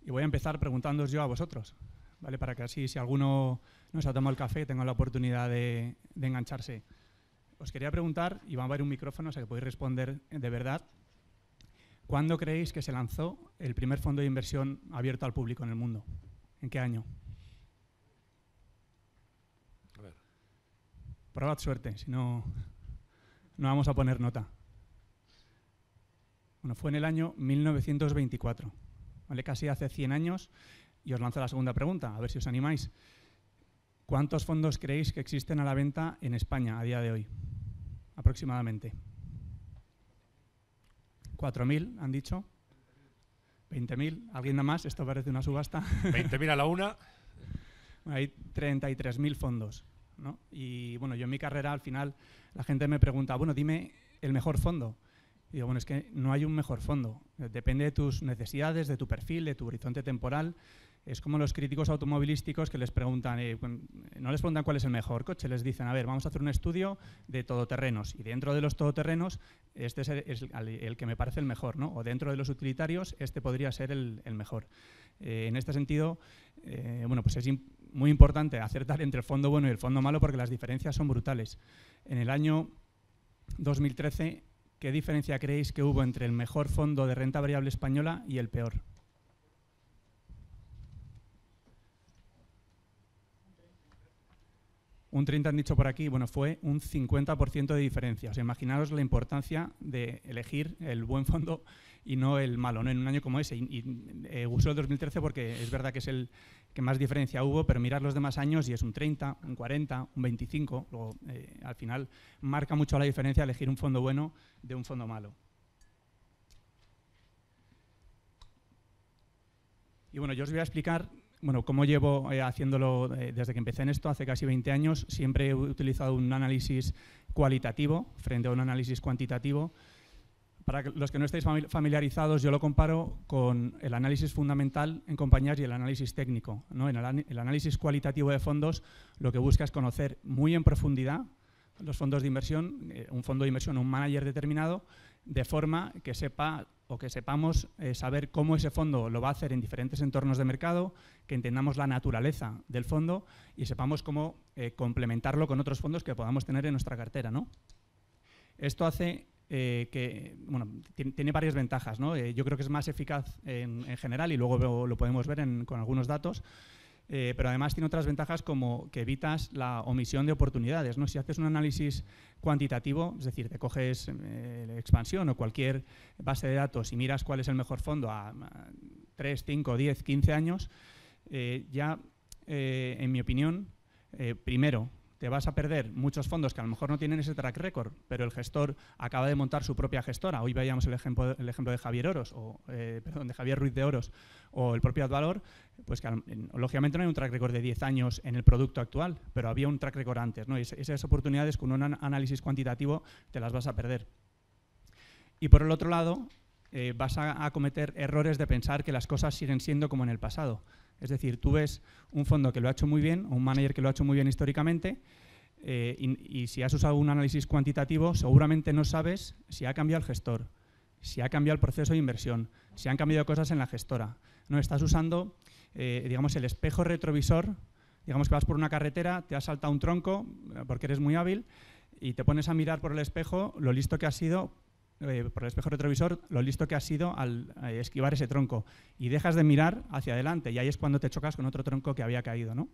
Y voy a empezar preguntándoos yo a vosotros, ¿vale? Para que así, si alguno no se ha tomado el café, tenga la oportunidad de engancharse. Os quería preguntar, y va a haber un micrófono, o sea que podéis responder de verdad, ¿cuándo creéis que se lanzó el primer fondo de inversión abierto al público en el mundo? ¿En qué año? A ver. Probad suerte, si no, no vamos a poner nota. Bueno, fue en el año 1924, ¿vale? Casi hace 100 años, y os lanzo la segunda pregunta, a ver si os animáis. ¿Cuántos fondos creéis que existen a la venta en España a día de hoy? Aproximadamente. 4.000, han dicho. 20.000, ¿alguien da más? Esto parece una subasta. 20.000 a la una. Hay 33.000 fondos, ¿no? Y bueno, yo en mi carrera al final la gente me pregunta, bueno, dime el mejor fondo. Y digo, bueno, es que no hay un mejor fondo. Depende de tus necesidades, de tu perfil, de tu horizonte temporal. Es como los críticos automovilísticos que les preguntan, no les preguntan cuál es el mejor coche, les dicen, a ver, vamos a hacer un estudio de todoterrenos y dentro de los todoterrenos este es el que me parece el mejor, ¿no? O dentro de los utilitarios este podría ser el mejor. En este sentido, bueno, pues es muy importante acertar entre el fondo bueno y el fondo malo porque las diferencias son brutales. En el año 2013, ¿qué diferencia creéis que hubo entre el mejor fondo de renta variable española y el peor? Un 30 han dicho por aquí, bueno, fue un 50% de diferencia. O sea, imaginaos la importancia de elegir el buen fondo y no el malo, ¿no? En un año como ese. Uso el 2013 porque es verdad que es el que más diferencia hubo, pero mirad los demás años y es un 30, un 40, un 25. Luego, al final, marca mucho la diferencia elegir un fondo bueno de un fondo malo. Y bueno, yo os voy a explicar cómo llevo haciéndolo desde que empecé en esto, hace casi 20 años. Siempre he utilizado un análisis cualitativo frente a un análisis cuantitativo. Para los que no estéis familiarizados, yo lo comparo con el análisis fundamental en compañías y el análisis técnico, ¿no? En el análisis cualitativo de fondos lo que busca es conocer muy en profundidad los fondos de inversión, un fondo de inversión o un manager determinado, de forma que sepa o que sepamos saber cómo ese fondo lo va a hacer en diferentes entornos de mercado, que entendamos la naturaleza del fondo y sepamos cómo complementarlo con otros fondos que podamos tener en nuestra cartera, ¿no? Esto hace que, bueno, tiene varias ventajas, ¿no? Yo creo que es más eficaz en general y luego lo podemos ver con algunos datos. Pero además tiene otras ventajas como que evitas la omisión de oportunidades, ¿no? Si haces un análisis cuantitativo, es decir, te coges expansión o cualquier base de datos y miras cuál es el mejor fondo a 3, 5, 10, 15 años, en mi opinión, primero, te vas a perder muchos fondos que a lo mejor no tienen ese track record, pero el gestor acaba de montar su propia gestora. Hoy veíamos el ejemplo de Javier Oros, de Javier Ruiz de Oros, o el propio Advalor, pues que lógicamente no hay un track record de 10 años en el producto actual, pero había un track record antes, ¿no? Y esas oportunidades con un análisis cuantitativo te las vas a perder. Y por el otro lado, vas a cometer errores de pensar que las cosas siguen siendo como en el pasado. Es decir, tú ves un fondo que lo ha hecho muy bien, o un manager que lo ha hecho muy bien históricamente, y si has usado un análisis cuantitativo, seguramente no sabes si ha cambiado el gestor, si ha cambiado el proceso de inversión, si han cambiado cosas en la gestora. No, estás usando, digamos, el espejo retrovisor. Digamos que vas por una carretera, te has saltado un tronco porque eres muy hábil y te pones a mirar por el espejo lo listo que has sido. Por el espejo retrovisor, lo listo que has sido al esquivar ese tronco y dejas de mirar hacia adelante y ahí es cuando te chocas con otro tronco que había caído, ¿no?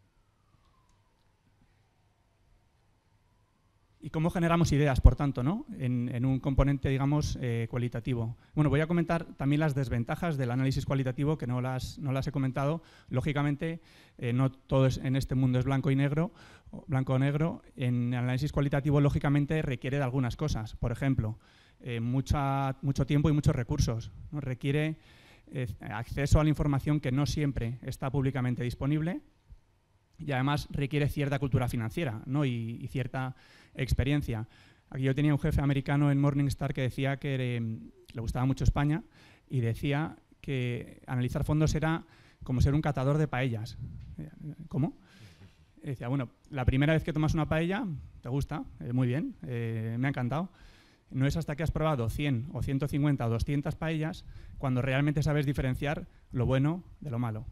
¿Y cómo generamos ideas, por tanto, ¿no? en un componente, digamos, cualitativo? Bueno, voy a comentar también las desventajas del análisis cualitativo, que no las he comentado. Lógicamente, no todo en este mundo es blanco o negro. En el análisis cualitativo, lógicamente, requiere de algunas cosas. Por ejemplo, mucho tiempo y muchos recursos, ¿no? Requiere acceso a la información que no siempre está públicamente disponible y además requiere cierta cultura financiera, ¿no? y cierta experiencia. Aquí yo tenía un jefe americano en Morningstar que decía que le gustaba mucho España y decía que analizar fondos era como ser un catador de paellas. ¿Cómo? Y decía, bueno, la primera vez que tomas una paella, te gusta, muy bien, me ha encantado. no es hasta que has probado 100 o 150 o 200 paellas cuando realmente sabes diferenciar lo bueno de lo malo.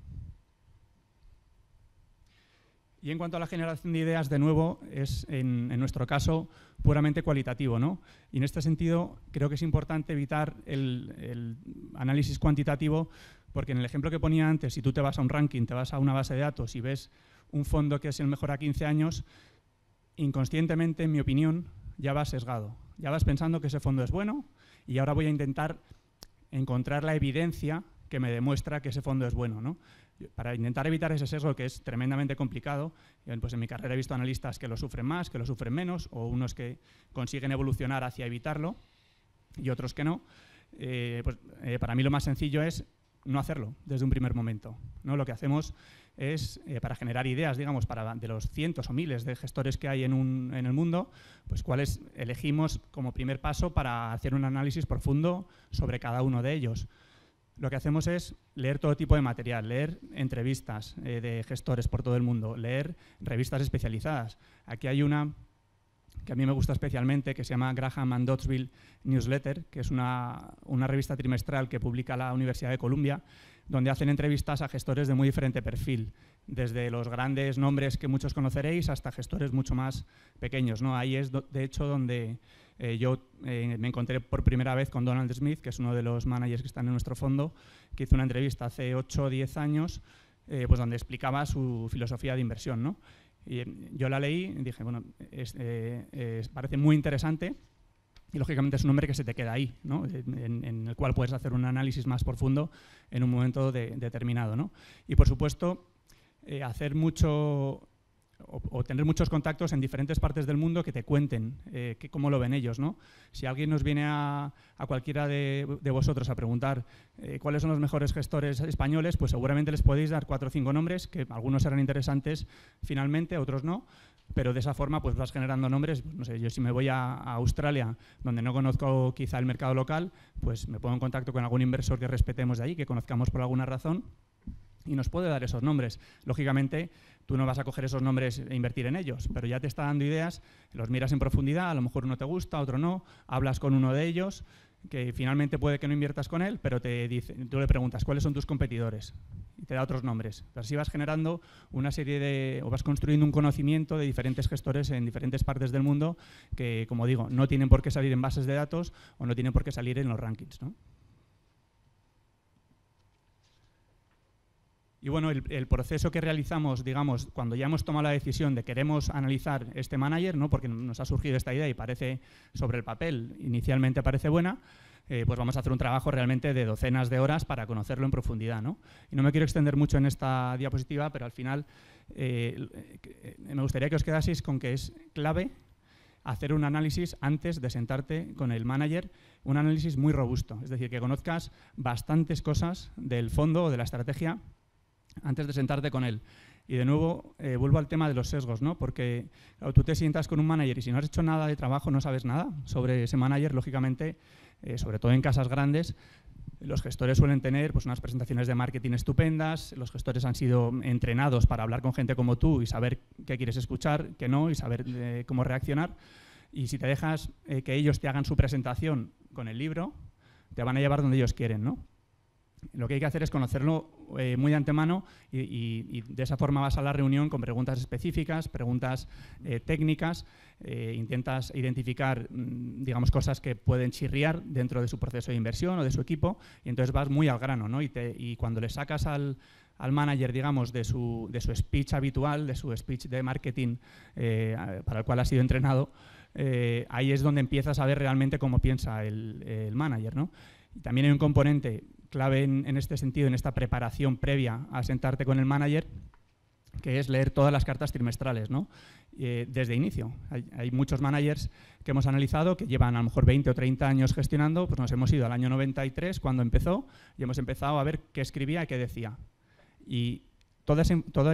Y en cuanto a la generación de ideas, de nuevo, es en nuestro caso puramente cualitativo, ¿no? Y en este sentido creo que es importante evitar el análisis cuantitativo, porque en el ejemplo que ponía antes, si tú te vas a un ranking, te vas a una base de datos y ves un fondo que es el mejor a 15 años, inconscientemente, en mi opinión, ya vas sesgado. Ya vas pensando que ese fondo es bueno y ahora voy a intentar encontrar la evidencia que me demuestra que ese fondo es bueno, ¿no? Para intentar evitar ese sesgo, que es tremendamente complicado, pues en mi carrera he visto analistas que lo sufren más, que lo sufren menos, o unos que consiguen evolucionar hacia evitarlo y otros que no. Para mí lo más sencillo es no hacerlo desde un primer momento, ¿no? Lo que hacemos es, para generar ideas, digamos, de los cientos o miles de gestores que hay en el mundo, pues cuáles elegimos como primer paso para hacer un análisis profundo sobre cada uno de ellos. Lo que hacemos es leer todo tipo de material, leer entrevistas de gestores por todo el mundo, leer revistas especializadas. Aquí hay una que a mí me gusta especialmente, que se llama Graham and Doddsville Newsletter, que es una revista trimestral que publica la Universidad de Columbia, donde hacen entrevistas a gestores de muy diferente perfil, desde los grandes nombres que muchos conoceréis hasta gestores mucho más pequeños, ¿no? Ahí es, de hecho, donde yo me encontré por primera vez con Donald Smith, que es uno de los managers que están en nuestro fondo, que hizo una entrevista hace 8 o 10 años, pues donde explicaba su filosofía de inversión, ¿no? Y yo la leí y dije, bueno, parece muy interesante y lógicamente es un nombre que se te queda ahí, ¿no? En el cual puedes hacer un análisis más profundo en un momento determinado, ¿no? Y por supuesto, hacer mucho o tener muchos contactos en diferentes partes del mundo que te cuenten cómo lo ven ellos, ¿no? Si alguien nos viene a cualquiera de vosotros a preguntar cuáles son los mejores gestores españoles, pues seguramente les podéis dar 4 o 5 nombres, que algunos serán interesantes finalmente, otros no, pero de esa forma pues vas generando nombres. No sé, yo si me voy a Australia, donde no conozco quizá el mercado local, pues me pongo en contacto con algún inversor que respetemos de ahí, que conozcamos por alguna razón, y nos puede dar esos nombres. Lógicamente, tú no vas a coger esos nombres e invertir en ellos, pero ya te está dando ideas, los miras en profundidad, a lo mejor uno te gusta, otro no, hablas con uno de ellos, que finalmente puede que no inviertas con él, pero tú le preguntas cuáles son tus competidores y te da otros nombres. Pero así vas generando una serie o vas construyendo un conocimiento de diferentes gestores en diferentes partes del mundo que, como digo, no tienen por qué salir en bases de datos o no tienen por qué salir en los rankings, ¿no? Y bueno, el proceso que realizamos, digamos, cuando ya hemos tomado la decisión de queremos analizar este manager, ¿no? Porque nos ha surgido esta idea y parece, sobre el papel, inicialmente parece buena, pues vamos a hacer un trabajo realmente de docenas de horas para conocerlo en profundidad, ¿no? Y no me quiero extender mucho en esta diapositiva, pero al final me gustaría que os quedaseis con que es clave hacer un análisis antes de sentarte con el manager, un análisis muy robusto, es decir, que conozcas bastantes cosas del fondo o de la estrategia antes de sentarte con él. Y de nuevo, vuelvo al tema de los sesgos, ¿no? Porque claro, tú te sientas con un manager y si no has hecho nada de trabajo, no sabes nada sobre ese manager, lógicamente, sobre todo en casas grandes, los gestores suelen tener pues, unas presentaciones de marketing estupendas, los gestores han sido entrenados para hablar con gente como tú y saber qué quieres escuchar, qué no, y saber cómo reaccionar. Y si te dejas que ellos te hagan su presentación con el libro, te van a llevar donde ellos quieren, ¿no? Lo que hay que hacer es conocerlo muy de antemano y de esa forma vas a la reunión con preguntas específicas, preguntas técnicas, intentas identificar, digamos, cosas que pueden chirriar dentro de su proceso de inversión o de su equipo y entonces vas muy al grano, ¿no? Y cuando le sacas al manager, digamos, de su speech habitual, de su speech de marketing para el cual ha sido entrenado, ahí es donde empiezas a ver realmente cómo piensa el manager, ¿no? Y también hay un componente clave en este sentido, en esta preparación previa a sentarte con el manager, que es leer todas las cartas trimestrales, ¿no? Desde inicio. Hay muchos managers que hemos analizado que llevan a lo mejor 20 o 30 años gestionando, pues nos hemos ido al año 93 cuando empezó y hemos empezado a ver qué escribía y qué decía. Y todo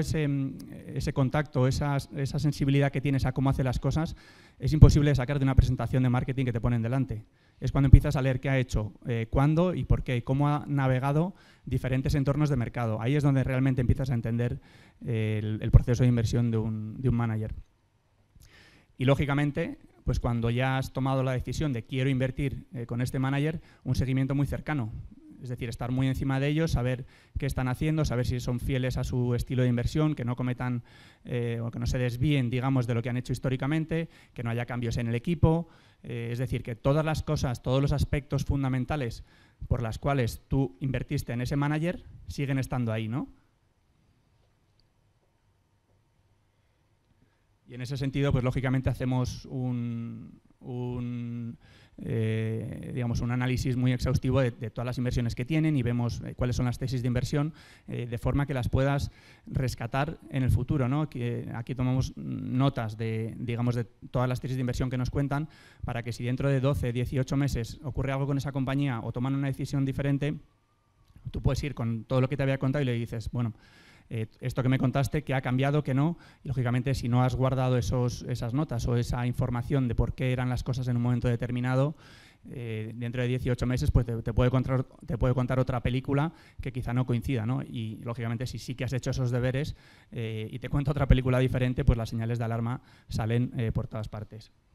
ese contacto, esa sensibilidad que tienes a cómo hace las cosas, es imposible de sacar de una presentación de marketing que te ponen delante. Es cuando empiezas a leer qué ha hecho, cuándo y por qué, cómo ha navegado diferentes entornos de mercado. Ahí es donde realmente empiezas a entender el proceso de inversión de un manager. Y lógicamente, pues cuando ya has tomado la decisión de quiero invertir con este manager, un seguimiento muy cercano. Es decir, estar muy encima de ellos, saber qué están haciendo, saber si son fieles a su estilo de inversión, que no cometan o que no se desvíen, digamos, de lo que han hecho históricamente, que no haya cambios en el equipo. Es decir, que todas las cosas, todos los aspectos fundamentales por las cuales tú invertiste en ese manager siguen estando ahí, ¿no? Y en ese sentido, pues lógicamente hacemos digamos, un análisis muy exhaustivo de todas las inversiones que tienen y vemos cuáles son las tesis de inversión de forma que las puedas rescatar en el futuro, ¿no? Aquí tomamos notas digamos, de todas las tesis de inversión que nos cuentan para que si dentro de 12, 18 meses ocurre algo con esa compañía o toman una decisión diferente, tú puedes ir con todo lo que te había contado y le dices, bueno, esto que me contaste, que ha cambiado, que no, y lógicamente si no has guardado esas notas o esa información de por qué eran las cosas en un momento determinado, dentro de 18 meses pues te puede contar otra película que quizá no coincida, ¿no? Y lógicamente si sí que has hecho esos deberes y te cuenta otra película diferente, pues las señales de alarma salen por todas partes.